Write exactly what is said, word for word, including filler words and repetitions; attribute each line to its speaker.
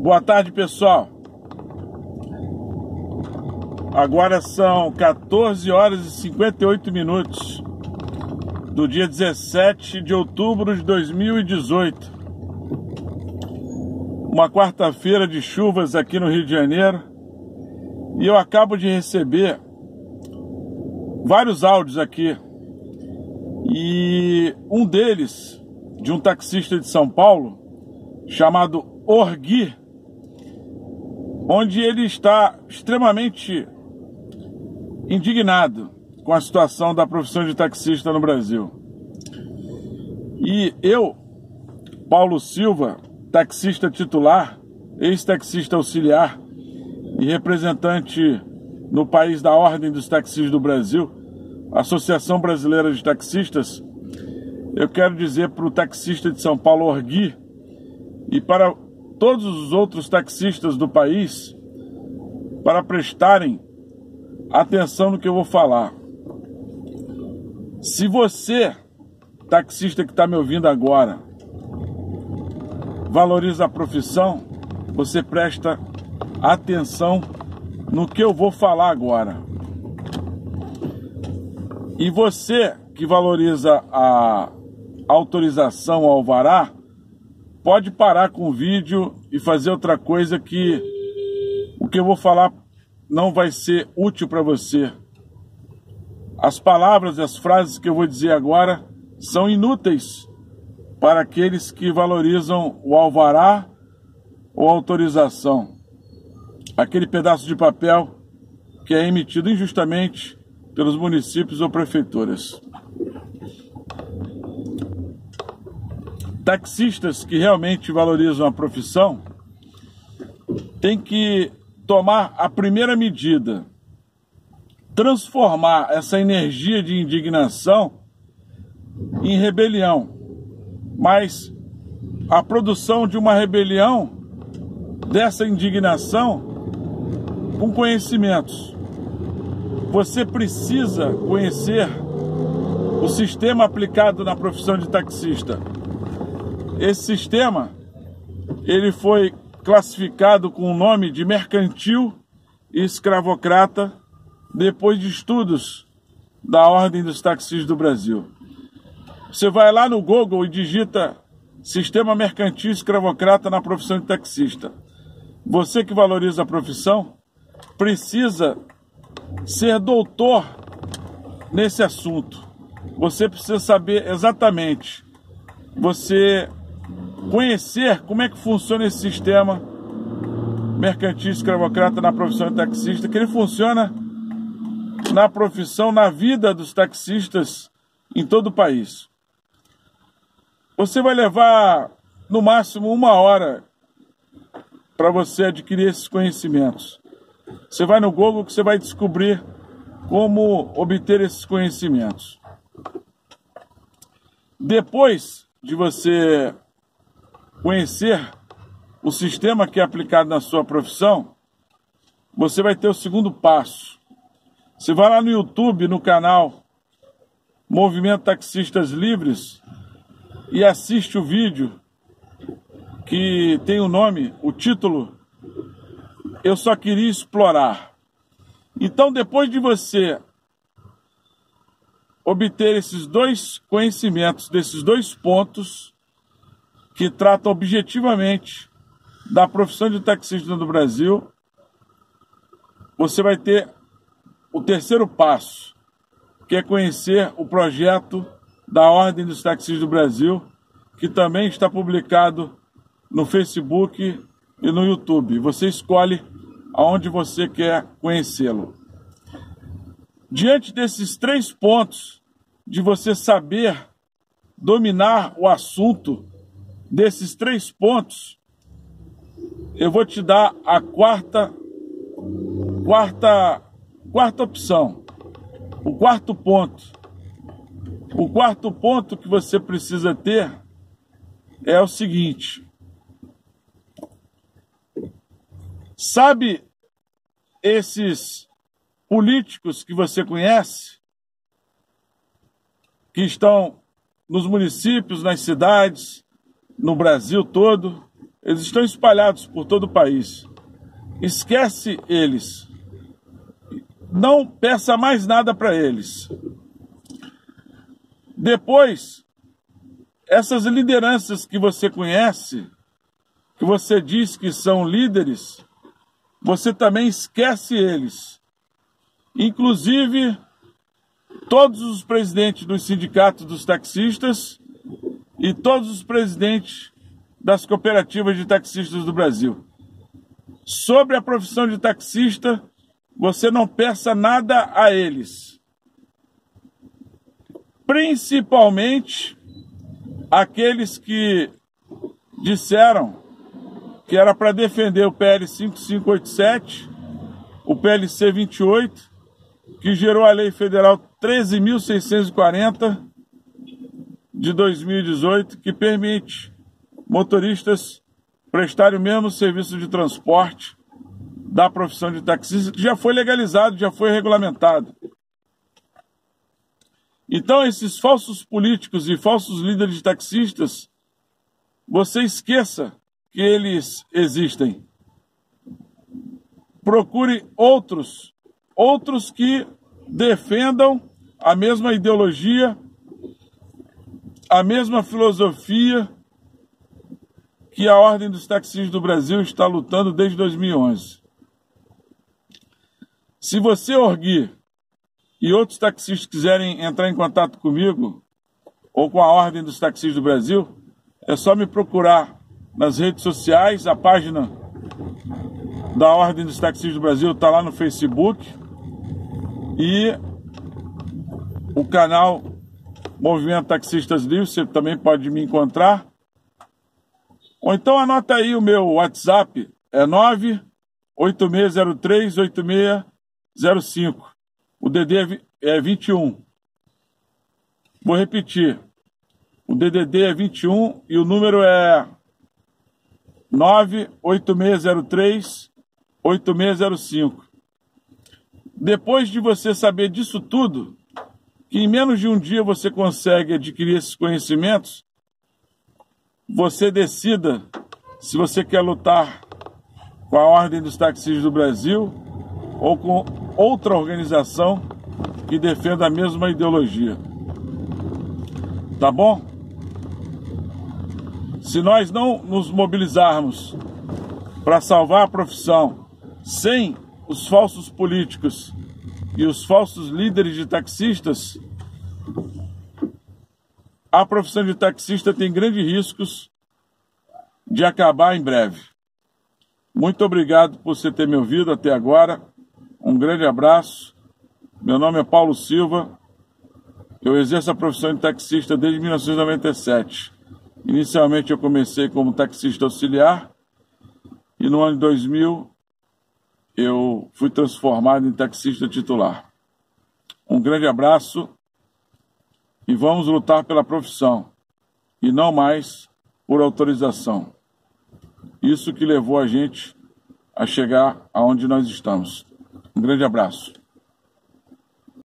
Speaker 1: Boa tarde, pessoal. Agora são quatorze horas e cinquenta e oito minutos do dia dezessete de outubro de dois mil e dezoito. Uma quarta-feira de chuvas aqui no Rio de Janeiro. E eu acabo de receber vários áudios aqui. E um deles, de um taxista de São Paulo, chamado Orgui, onde ele está extremamente indignado com a situação da profissão de taxista no Brasil. E eu, Paulo Silva, taxista titular, ex-taxista auxiliar e representante no país da Ordem dos Taxistas do Brasil, Associação Brasileira de Taxistas, eu quero dizer para o taxista de São Paulo, Orgui, e para todos os outros taxistas do país, para prestarem atenção no que eu vou falar. Se você, taxista que está me ouvindo agora, valoriza a profissão, você presta atenção no que eu vou falar agora. E você que valoriza a autorização ao alvará, pode parar com o vídeo e fazer outra coisa, que o que eu vou falar não vai ser útil para você. As palavras e as frases que eu vou dizer agora são inúteis para aqueles que valorizam o alvará ou autorização. Aquele pedaço de papel que é emitido injustamente pelos municípios ou prefeituras. Taxistas que realmente valorizam a profissão têm que tomar a primeira medida, transformar essa energia de indignação em rebelião, mas a produção de uma rebelião dessa indignação com conhecimentos. Você precisa conhecer o sistema aplicado na profissão de taxista. Esse sistema, ele foi classificado com o nome de mercantil e escravocrata depois de estudos da Ordem dos Taxistas do Brasil. Você vai lá no Google e digita sistema mercantil e escravocrata na profissão de taxista. Você que valoriza a profissão precisa ser doutor nesse assunto. Você precisa saber exatamente, você conhecer como é que funciona esse sistema mercantil escravocrata na profissão de taxista, que ele funciona na profissão, na vida dos taxistas em todo o país. Você vai levar no máximo uma hora para você adquirir esses conhecimentos. Você vai no Google que você vai descobrir como obter esses conhecimentos. Depois de você conhecer o sistema que é aplicado na sua profissão, você vai ter o segundo passo. Você vai lá no YouTube, no canal Movimento Taxistas Livres, e assiste o vídeo que tem o nome, o título, Eu Só Queria Explorar. Então, depois de você obter esses dois conhecimentos, desses dois pontos que tratam objetivamente da profissão de taxista no Brasil, você vai ter o terceiro passo, que é conhecer o projeto da Ordem dos Taxistas do Brasil, que também está publicado no Facebook e no YouTube. Você escolhe aonde você quer conhecê-lo. Diante desses três pontos, de você saber dominar o assunto, desses três pontos, eu vou te dar a quarta, quarta, quarta opção, o quarto ponto. O quarto ponto que você precisa ter é o seguinte: sabe esses políticos que você conhece, que estão nos municípios, nas cidades, no Brasil todo, eles estão espalhados por todo o país. Esquece eles. Não peça mais nada para eles. Depois, essas lideranças que você conhece, que você diz que são líderes, você também esquece eles. Inclusive, todos os presidentes dos sindicatos dos taxistas e todos os presidentes das cooperativas de taxistas do Brasil. Sobre a profissão de taxista, você não peça nada a eles. Principalmente aqueles que disseram que era para defender o P L cinco mil quinhentos e oitenta e sete, o P L C vinte e oito, que gerou a Lei Federal treze mil seiscentos e quarenta de dois mil e dezoito, que permite motoristas prestarem o mesmo serviço de transporte da profissão de taxista, que já foi legalizado, já foi regulamentado. Então, esses falsos políticos e falsos líderes de taxistas, você esqueça que eles existem. Procure outros, outros que defendam a mesma ideologia, a mesma filosofia que a Ordem dos Taxistas do Brasil está lutando desde dois mil e onze. Se você, Orgui, e outros taxistas quiserem entrar em contato comigo ou com a Ordem dos Taxistas do Brasil, é só me procurar nas redes sociais. A página da Ordem dos Taxistas do Brasil está lá no Facebook, e o canal Movimento Taxistas Livres, você também pode me encontrar. Ou então anota aí o meu WhatsApp, é nove oito seis zero três oito seis zero cinco. O D D é vinte e um. Vou repetir. O D D D é vinte e um e o número é nove oito seis zero três oito seis zero cinco. Depois de você saber disso tudo, que em menos de um dia você consegue adquirir esses conhecimentos, você decida se você quer lutar com a Ordem dos Taxistas do Brasil ou com outra organização que defenda a mesma ideologia. Tá bom? Se nós não nos mobilizarmos para salvar a profissão sem os falsos políticos e os falsos líderes de taxistas, a profissão de taxista tem grandes riscos de acabar em breve. Muito obrigado por você ter me ouvido até agora. Um grande abraço. Meu nome é Paulo Silva. Eu exerço a profissão de taxista desde mil novecentos e noventa e sete. Inicialmente eu comecei como taxista auxiliar e no ano de dois mil eu fui transformado em taxista titular. Um grande abraço e vamos lutar pela profissão e não mais por autorização. Isso que levou a gente a chegar aonde nós estamos. Um grande abraço.